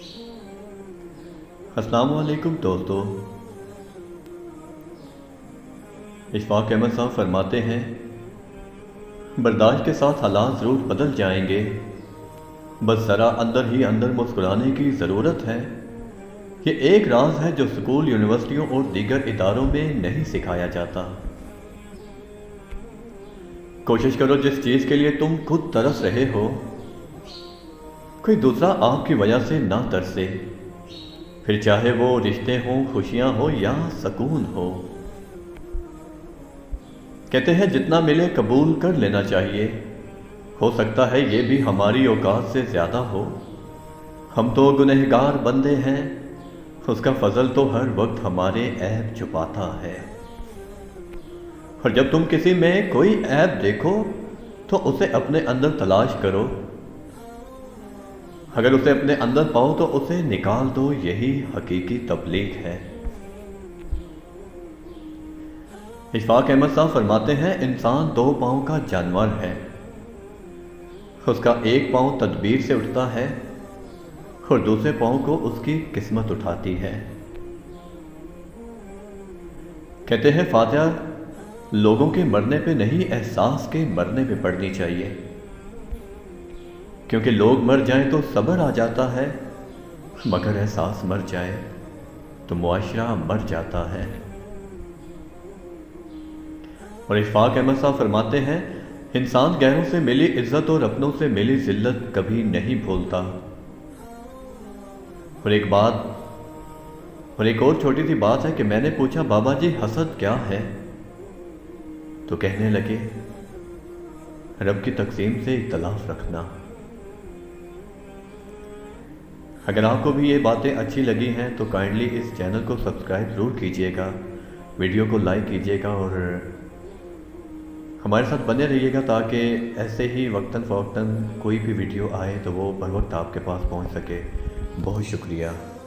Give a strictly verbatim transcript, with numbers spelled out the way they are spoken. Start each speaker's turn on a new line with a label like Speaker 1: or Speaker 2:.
Speaker 1: अस्सलाम वालेकुम दोस्तों। इशफाक अहमद साहब फरमाते हैं, बर्दाश्त के साथ हालात ज़रूर बदल जाएंगे, बस ज़रा अंदर ही अंदर मुस्कुराने की ज़रूरत है। ये एक राज है जो स्कूल, यूनिवर्सिटियों और दीगर इदारों में नहीं सिखाया जाता। कोशिश करो जिस चीज़ के लिए तुम खुद तरस रहे हो, कोई दूसरा आपकी वजह से ना तरसे, फिर चाहे वो रिश्ते हों, खुशियां हो या सुकून हो। कहते हैं जितना मिले कबूल कर लेना चाहिए, हो सकता है ये भी हमारी औकात से ज़्यादा हो। हम तो गुनहगार बंदे हैं, उसका फजल तो हर वक्त हमारे ऐब छुपाता है। और जब तुम किसी में कोई ऐब देखो तो उसे अपने अंदर तलाश करो, अगर उसे अपने अंदर पाओ तो उसे निकाल दो, यही हकीकी तबलीग है। इशफाक अहमद साहब फरमाते हैं, इंसान दो पाँव का जानवर है, उसका एक पाँव तदबीर से उठता है और दूसरे पाँव को उसकी किस्मत उठाती है। कहते हैं फातिहा लोगों के मरने पे नहीं, एहसास के मरने पे पढ़नी चाहिए, क्योंकि लोग मर जाएं तो सब्र आ जाता है, मगर एहसास मर जाए तो मुआशरा मर जाता है। और इशफाक अहमद साहब फरमाते हैं, इंसान गैरों से मिली इज्जत और अपनों से मिली जिल्लत कभी नहीं भूलता। और एक बात और एक और छोटी सी बात है कि मैंने पूछा, बाबा जी हसद क्या है? तो कहने लगे, रब की तकसीम से इख्तलाफ रखना। अगर आपको भी ये बातें अच्छी लगी हैं तो काइंडली इस चैनल को सब्सक्राइब ज़रूर कीजिएगा, वीडियो को लाइक कीजिएगा और हमारे साथ बने रहिएगा, ताकि ऐसे ही वक्तन फ़वक्तन कोई भी वीडियो आए तो वो बर वक्त आपके पास पहुंच सके। बहुत शुक्रिया।